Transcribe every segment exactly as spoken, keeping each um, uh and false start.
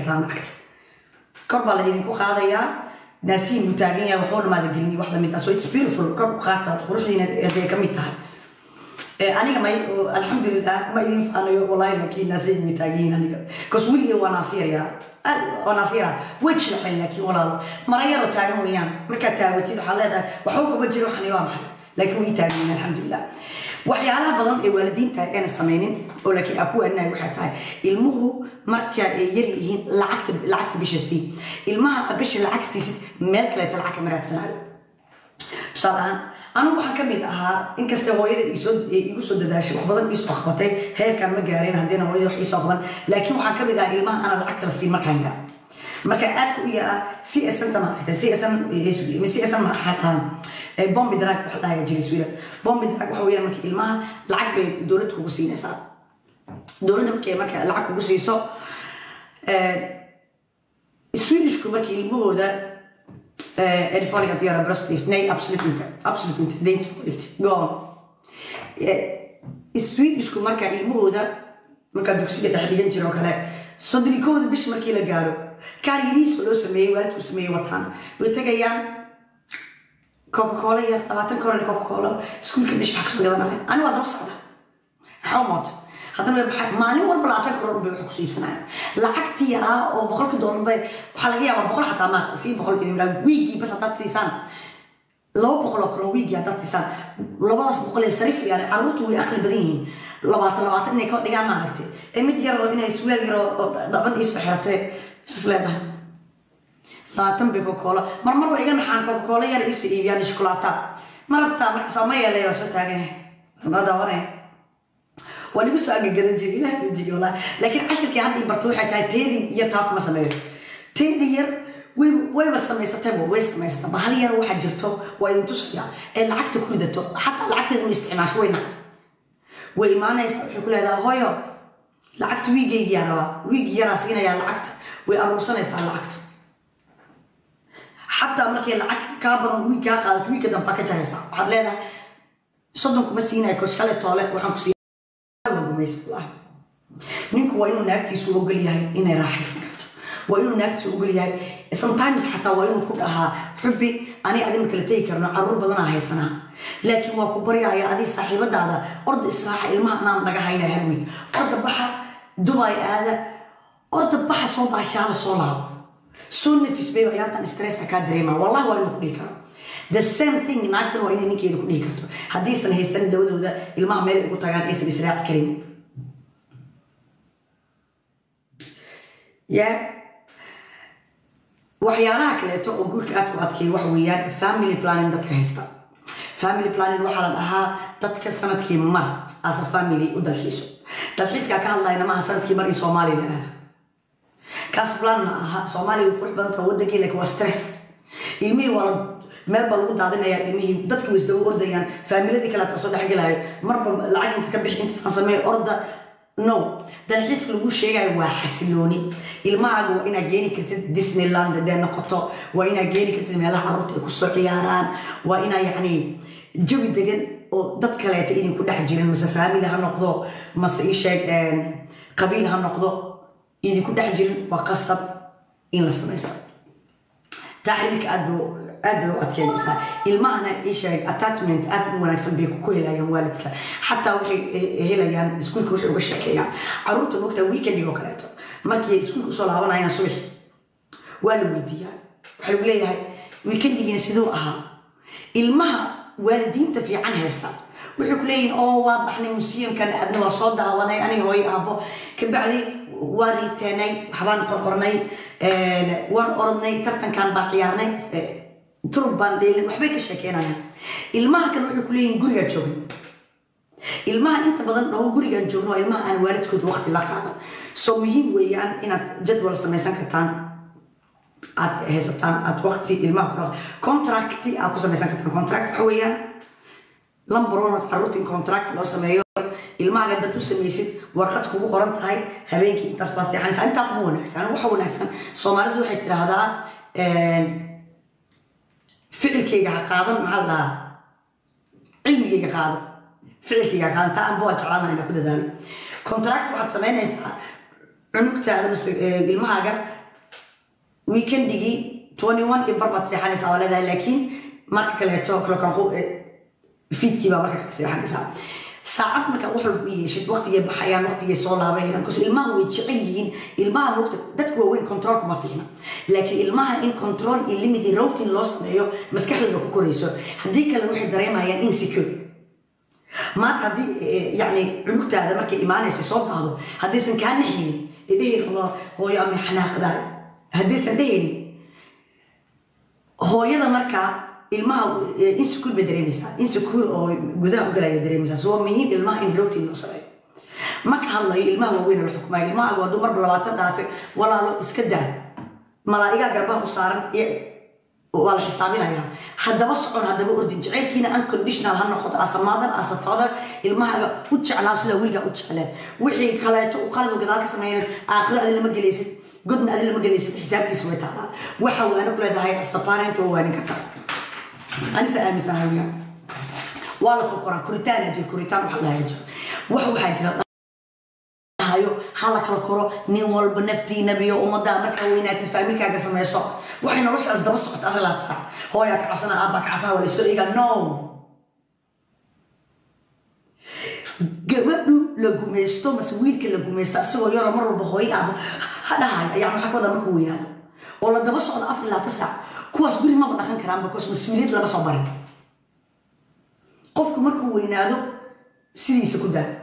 kartaan lacagta kor baa la idinku qaadayaa naasiin mutaagan yahay waxba ma gelin wax la mid ah so it's beautiful kor qaata quruxdiina ee ka mid tahay aniga may alxamdulillah ma idin faanayo wallahi laakiin naasiin mutaagan aniga cuz wiliga waa naasiya yara oo naasiya wajh laakiin walaalo marayaro taagan weeyaan marka taawatid waxa leedahay waxa kuma jiro waxani waa maxay laakiin wii taagan alxamdulillah waxyaalaha badan ee waalidiinta ayna sameeynin oo laakiin aku anay waxa tahay ilmuhu marka ay yar yihiin lacagta lacagta bishasi ilmaha bisha lacagtiisa meel kale ta lacag maraadsanaayo sabaan anu waxaan kamid ahaa in kasta hooyada isoo igu soo dadaashay wax badan isoo qabatay heerkan ma gaarin hadina hooyada wax isoo qaban laakiin waxaan kamid ahaa ilmaha ana lacagta la siin markaan yar marka aad ku yaraa si asanta ma aragtay si asan si asan ma xaqaan ay bombi drag wax dhahay jiray suula bombi drag waxa weeyaan markii ilmaha lacag bay dawladda kugu siinaysaa dawladda markii marka lacag kugu siiso ee Swedish ku markii ilmahooda ee ee falling at your breast lift nay absolute inta absolute inta date lift go ee Swedish ku marka ilmahooda marka dugsiga dhexe dhigan jiro kale sodrikooda bish markii la gaaro kaarigiis loo sameeyay waalidku sameeyay wataan way tagayaan Coca-Cola ya labaatan koran Coca-Cola iskuulka bish wax ka soo gadanay ani waa dab socda xawmad hadana maalin walba labaatan koran bay wax ku siibsanayaan lacagtii yaraa oo boqolka dollar bay waxa laga yaabaa boqol xataa ma si boqol idin la weegi bas hadaad tiisaan laba boqol koran weegi hadaad tiisaan labadaas boqol ee sarif yaani carruurtu way aqli badan yihiin labaatan labaatan inay ka dhigaan ma aragtay ee mid yar oo inay suwaal yar oo dhaban isku xiratay isleedahay labaatan bay Coca-Cola mar mar way iga naxaan Coca-Cola yar is iibiyaan shukulaato marabta marka sameeyo leeyo soo taagan ma daawanay wali ku soo gadan jiray ilaahay u jiyo la laakiin ashirkii hadii barto waxay tahay teedi iyo taaq ma sameeyo teedi yar way way ma sameysatay way sameysatay bahal yar waxa jirto waa idin tusaya ee lacagta ku ridato hatta lacagteeda ma isticmaasho way nacay way imaanaysa wuxuu ku leedahay hooyo lacagta wiigayga yara wiigi yara siinaya lacagta way aruursanaysaa lacagta حتى مركي العك كابر ويكا قالت ويكا دم باكج هيسا واحد لينا صدق مسينا يكون شلة طالع وحنا كسي وقميص الله نينكو وينو ناكتي سو وقلي هاي إني راح يسكت وينو ناكتي وقلي هاي sometimes حتى وينو كلها حبي أنا أدم كلتي كرنا عروض بدنا هاي سنة لكن وكبريا يا أدي صاحبة هذا أرض إسراح الماء نام نجا هاينا هالويك أرض بحر دبي هذا أرض بحر صوب عشان صلاة سون في سبيل أيام ستريس أكادريما والله وين كليكا the same thing ناكتر وين نيكي كليكا حديثا هي سنة دو دو ده الماء ميل يقول تاجان إيش بيسرع كريم يا وحيانا كله تو أقول كأبكو أتكي وحويان family planning دتك هستا family planning وحلا لها دتك سنة كي مر as a family ودلحيسو دلحيس كأكال الله إنما سنة كي مر إسومالي نهاد كاس بلان معها صومالي وقول بنت ودك لك وستريس إلمي ورد ما بلغت هذا يا إلمي ضدك ويزدو أرديان فاميلتي كلا تصدق حاجة لها مرة العجن تكبح أنت تسميه أرض نو ده الحس لو شيء وحسلوني المعج وإنا جيني كنت ديسني لاند ده نقطة وإنا جيني كنت مالها عروض كسر عياران وإنا يعني جوي دجن ضدك لا تيجي كل حد جيران مثلا فاميلي هم نقضوا مثلا شيء قبيل هم نقضوا إذا كنت أحجر وقصب إن لسنا تحريك أدو أدو أتكلم المعنى إيش attachment أدو ونكسب بيكو كل أيام والدك حتى وحي هلا يعني سكولك وحي وشك يعني عروض الوقت ويكند يوكلاته ما كي سكولك صلاة وانا يعني صبح والو وديا وحلو لي هاي ويكند يجي نسدوها المها والدين تفي عنها هسا وحكوا لي أوه واضح إن مسيم كان أبن وصدع وانا يعني هو أبو كبعدي واريتاني حبان قرقرني وان أرضني ترتن كان باقيارني تربان ليلي وحبيك الشاكينا المها كانوا يقولوا لي قرية جوغن المها انت بدن هو قرية جوغن والمها أنا والد كنت وقت لقاء سو مهم ويان إن جدول سميسان كتان عاد هيستان عاد وقتي المها كونتراكتي أكو سميسان كتان كونتراكت حويا لمبرونة عروتين كونتراكت لو سميو المها قد تسميسيد ورقتك ugu qoran tahay habeenkii intaas baas yani inta ku wanaagsan waxa wanaagsan Soomaalidu waxay tiraahdaa een ficilkayga qaadan maxalla cilmigayga qaadan ficilkayga qaadan taan boo jeclaan inaan ku dadaalo contract waxaad sameynaysaa cunugtaada mise ilmahaaga weekendigi twenty-one iyo barbaad seexanaysaa waa leedahay laakiin marka kaleeto kalokanqu fiidkii baa marka kala seexanaysaa saacad marka wax walba u yeeshid waqtigay baxayaan waqtigay soo laabayaan because ilmaha way jecel yihiin ilmaha waqti dadku waa weyn control kuma fiicna laakiin ilmaha in control iyo limit iyo routine loo sameeyo maskaxdooda ku korayso haddii kale waxay dareemayaan insecure maanta haddii yani cunugtaada markay imaanaysa soo daahdo haddaysan kaa naxaynin idhehi rabo hooyo ama xanaaqdaay haddaysan dhehaynin hooyada markaa ilmaha insecure bay dareemaysaa insecure oo gudaha u galaya dareemaysaa soo muhiim ilmaha in routine loo sameeyo marka hadlayo ilmaha waaweyn la xukumayo ilmaha waa dumar labaatan dhaafe walaalo iska daa malaa'igaa garbaha u saaran waa la xisaabinayaa haddaba socon haddaba ordin jaceylkiina unconditional ha noqoto as a mother as a father ilmahaaga u jeclaa sida weligaa u jecleed wixii kaleeto u qalad gadaal ka sameeyeen aakhiro adin lama gelaysid godna adin lama gelaysid xisaabtiisa way taalaa waxa waana ku leedahay as a parent waa waanin kartaa أنسى أمس هاوية والله كوران كوريتان أجي كوريتان وحلا يجي وحو حاجة هايو حالك الكورة نيوال بنفتي نبي ومضى أمريكا ويناتي في أمريكا قسم يسوع وحين رش أصدق بس قط أغلى تسع هو ياك عصنا أباك عصنا ولا يسوي قال نو قبلوا لجوميستو مسويل كل لجوميستا سوى يرى مرة بهوي أبو هذا هاي يعني حكوا ده مركوين هذا والله ده بس قط أغلى تسع kuwaas guri ma dhaqan karaan because mas'uuliyad lama soo barin qofku markuu weynaado sidiisa ku daa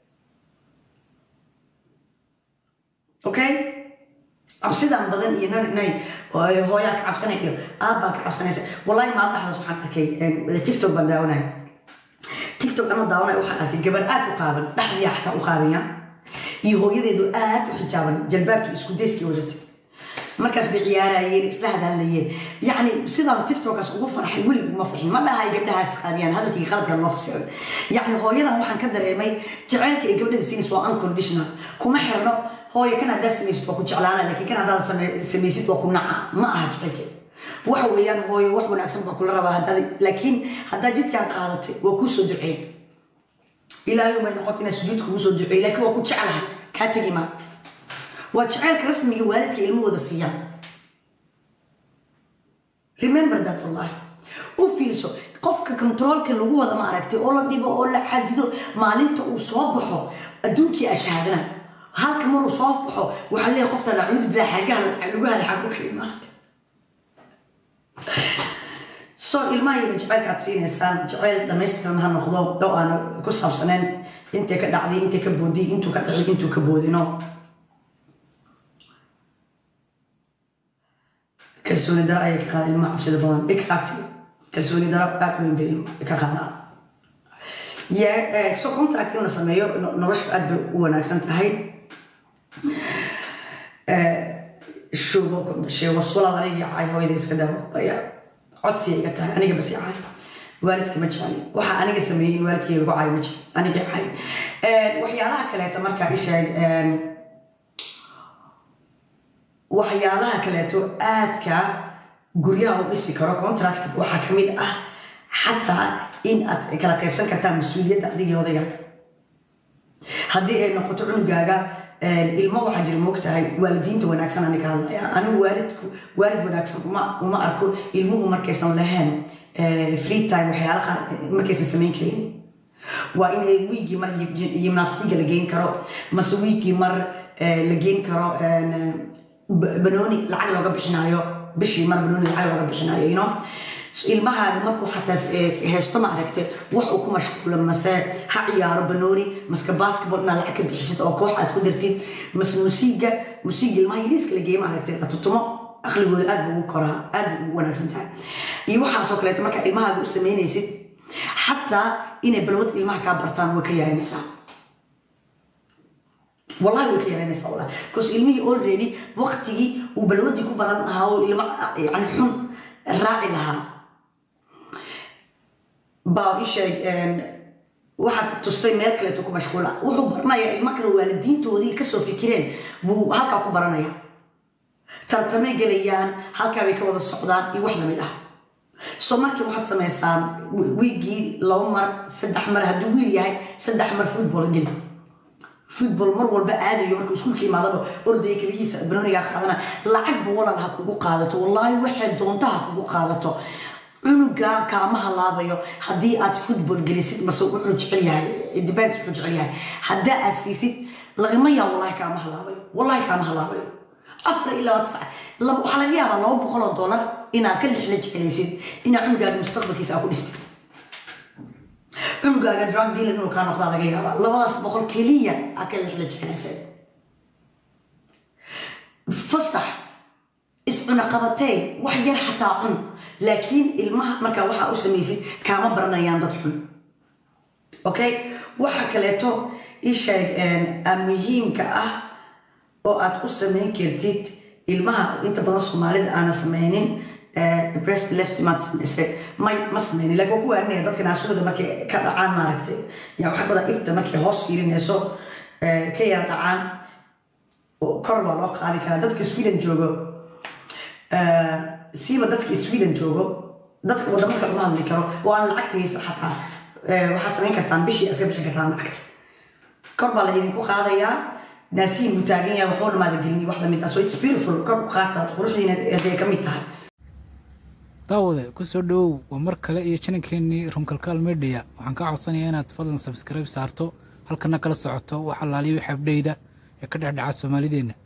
okay absidan badan iyo nay hooya ka cabsanay iyo aabba ka cabsanaysa wallahi ma dhaxdas waxaan arkay TikTok baan daawanay TikTok ama daawanay waxaan arkay gabar aad u qaaban dhaxdiya xataa u qaabiya iyo hooyadeedu aad u xijaaban jalbaabkii isku deyskii wadatay markaas bay ciyaarayeen isla hadallayeen yani sidaan tiktokas ugu farxay weligu ma farxin ma dhahay gabdhahaas qaabiyaan hadalkii qaladka loo fasiray yani hooyadan waxaan ka dareemay jaceylka ay gabdhaha siinayso waa unconditional kuma xirno hooyo kan haddaad samaysid waa ku jeclaana laakiin kan haddaad samaysid waa ku naca ma aha jaceylkeeda waxa weeyaan hooyo wax wanaagsan baa kula rabaa haddaad laakiin haddaad jidkaan qaadatay waa kuu soo duceyn ilaahay may noqoto inaad sujuud kugu soo duceey laakiin waa ku jeclahay kaa tegi maa وجعلك رسمي والدك الموضة صيام. Remember that والله. وفي شو قفك كنترول كاللغو هذا ما عرفتي أولا نبى أولا حديدو ما لنت وصابحه أدوكي أشهدنا هاك مرة صابحه وحلي قفت العود بلا حاجة اللغة الحاجة كلمة. so الماء يجعلك عطسين إنسان جعل لما يستلم هالنخضو لو أنا كسر سنين أنت كدعدي أنت كبودي أنتو كدعدي أنتو كبودي نو. كالسوني درا أي كهذا الماء بسيط بلان exactly كالسوني درا أكمل بيل كهذا يا سو كنت أكتر نسميه نرش أدب وناكسنت هاي شو بكم شيء وصل عليه عاي هو يدرس كده وقطيع عطسي قتها أنا جبس عاي والدك مجاني وح أنا جسمي والدك يبقى عاي مج أنا جاي عاي وحيالها كلا تمرك إيش waxyaalaha kaleeto aadka guryaha u dhisi karo contract waxa kamid ah xataa in aad kala qaybsan kartaa mas'uuliyadda adiga odayga haddii ay noqoto cunugaaga ilmo waxa jir moogtahay waalidiinta wanaagsan aniga hadlaya anigu waalidku waalid wanaagsan uma uma arko ilmuhu markaysan lahayn free time waxyaalaha markaysan samayn karin waa in ay wiigi mar gymnastiga la geyn karo mase wiigi mar la geyn karo بنوني لعق لو قبحنايو بشي مر بنوني لعق لو قبحنايو you know ilmaha markuu xataa heesto ma aragtay wax uu ku mashquulo mase ha ciyaaro banooni maska basketball na lacag ka bixisid oo koox aad ku dirtid mas musiiga musiiga ilmaha yariiska la geeyay ma aragtay atutumo aqligooda aad buu koraa aad buu wanaagsan tahay iyo waxa soo kaleeto marka ilmaha u sameynaysid xataa inay balwad ilmaha ka bartaan way ka yareynaysaa والله وكيل أنا سأقوله كوس علمي already وقتي وبلودي كبران هاو يعني حن الراعي لها باقيش واحد تستوي مالك لتوكو مشغولة وحبرنا يا المكر والدين تودي كسر فكرين وهكا كبرنا يا ترتمي جليان هكا بيكون الصعدان يوحنا منها سو markii waxaad sameysaan wiigi laba mar saddex mar hadii wiil yahay saddex mar football gal football mar walba aadayo markuu iskuulka imaadaba ordaya kabihiisa browniga qaadana lacag buu walaalaha kugu qaadato wallahi waxay doontaha kugu qaadato cunuga kaama halaabayo haddii aad football gelisid mase wuxuu jecel yahay depends wuxuu jecel yahay haddaa aad siisid lagama yaa wallahi kaama halaabayo wallahi kaama halaabayo afar ilaa tisa laba waxaa laga yaabaa laba boqol oo dollar inaad ka lixla jecelaysid inaad cunugaaga mustaqbalkiisa aad ku dhistid cunugaaga drug dealer inuu kaa noqdaa laga yaabaa labadaas boqol keliya aad ka lixla jecelaysid fasax iscuna qabatay wax yar xataa cun laakiin ilmaha markaa waxaa u samaysid kaama baranayaan dad xun okay waxa kaleeto ii sheeg muhiimka ah oo aad u samayn kartid ilmaha inta badan soomaalida aana samaynin breast left mat may ma samaynin laakiin ku waaninaya dadka naasooda markay ka dhacaan maaragtay yaa waxa badan ibta markay hoos fiirinayso ka yar dhacaan kor baa loo qaadi karaa dadka Sweden joogo siiba dadka Sweden joogo dadka wadamada kale ma hadli karo oo aan lacagtiisa xataa waxaa samayn kartaan bishii iska bixin kartaan lacagta kor baa la idinku qaadayaa naasiin mutaagan yahay waxoo dhamaada gelin wax la mid ah so it's beautiful kor u qaata quruxdiina ee ka mid tahay daawade ku soo dhawow waa mar kale iyo channelkeennii Runkalkaal Media waxaan ka codsanayaa inaad fadlan subscribe saarto halkana kala socoto waxa laaliyo xabdeyda ee ka dhexdhaca Soomaalideena